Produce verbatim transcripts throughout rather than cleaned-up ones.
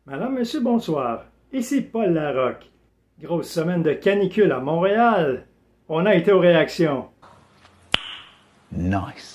Madame, monsieur, bonsoir. Ici Paul Larocque. Grosse semaine de canicule à Montréal. On a été aux réactions. Nice.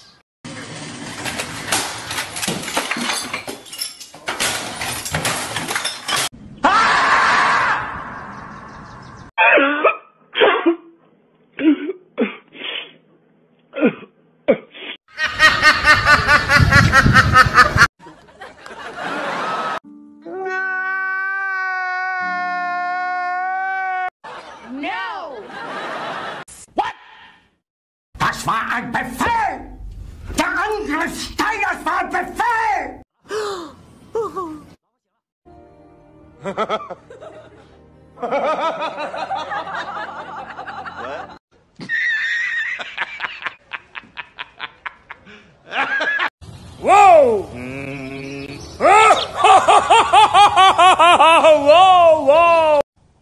Das war ein Befehl! Der Angriff Steiners war ein Befehl! Wow! Wow, wow!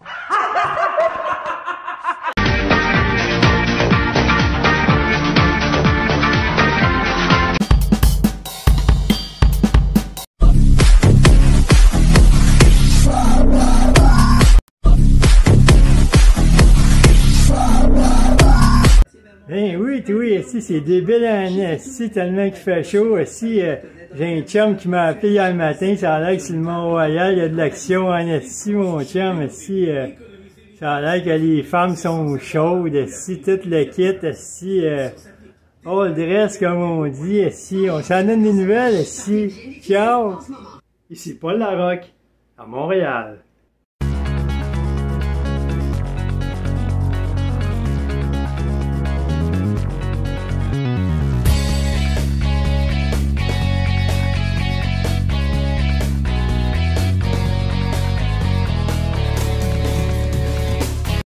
Eh oui, oui, si c'est débile en si tellement qu'il fait chaud, si euh, j'ai un chum qui m'a appelé hier matin, ça a l'air que sur le Mont-Royal, il y a de l'action en si mon chum, si euh, ça a l'air que les femmes sont chaudes, si tout le kit, si euh, all dress comme on dit, si on s'en donne des nouvelles, si ciao! Ici Paul Larocque, à Montréal.